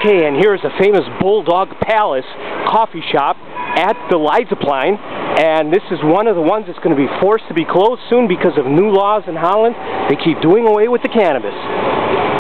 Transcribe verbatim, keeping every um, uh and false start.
Okay, and here's a famous Bulldog Palace coffee shop at the Leidseplein, and this is one of the ones that's going to be forced to be closed soon because of new laws in Holland. They keep doing away with the cannabis.